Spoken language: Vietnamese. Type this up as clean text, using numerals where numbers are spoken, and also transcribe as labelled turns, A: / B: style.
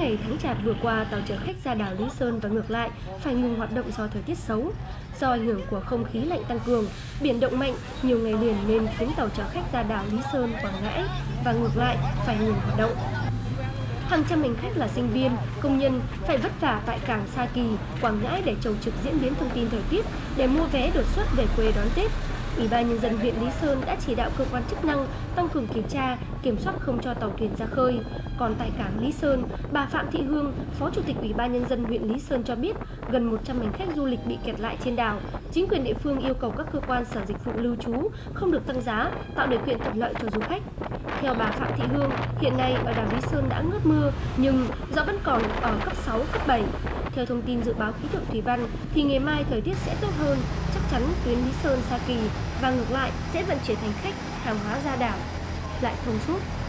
A: ngày tháng Chạp vừa qua, tàu chở khách ra đảo Lý Sơn và ngược lại phải ngừng hoạt động do thời tiết xấu. Do ảnh hưởng của không khí lạnh tăng cường, biển động mạnh nhiều ngày liền nên khiến tàu chở khách ra đảo Lý Sơn, Quảng Ngãi và ngược lại phải ngừng hoạt động. Hàng trăm hành khách là sinh viên, công nhân phải vất vả tại cảng Sa Kỳ, Quảng Ngãi để chầu trực diễn biến thông tin thời tiết để mua vé đột xuất về quê đón Tết. Ủy ban Nhân dân huyện Lý Sơn đã chỉ đạo cơ quan chức năng tăng cường kiểm tra, kiểm soát không cho tàu thuyền ra khơi. Còn tại cảng Lý Sơn, bà Phạm Thị Hương, Phó Chủ tịch Ủy ban Nhân dân huyện Lý Sơn cho biết gần 100 hành khách du lịch bị kẹt lại trên đảo. Chính quyền địa phương yêu cầu các cơ quan sở dịch vụ lưu trú không được tăng giá, tạo điều kiện thuận lợi cho du khách. Theo bà Phạm Thị Hương, hiện nay ở đảo Lý Sơn đã ngớt mưa nhưng do vẫn còn ở cấp 6, cấp 7. Theo thông tin dự báo khí tượng thủy văn thì ngày mai thời tiết sẽ tốt hơn, chắc chắn tuyến Lý Sơn Sa Kỳ và ngược lại sẽ vận chuyển hành khách hàng hóa ra đảo lại thông suốt.